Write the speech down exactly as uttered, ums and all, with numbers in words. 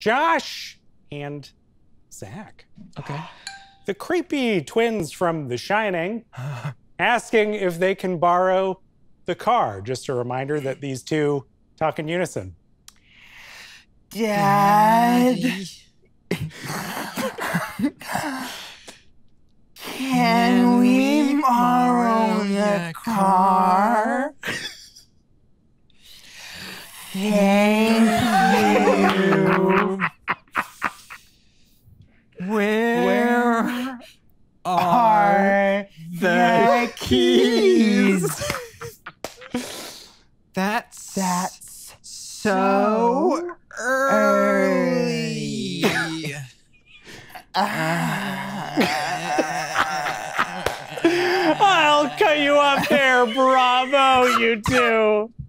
Josh and Zach. Okay. The creepy twins from The Shining asking if they can borrow the car. Just a reminder that these two talk in unison. Dad, can we borrow the car? Thank you. Where are the keys? That's That's so early. I'll cut you up there. Bravo, you two.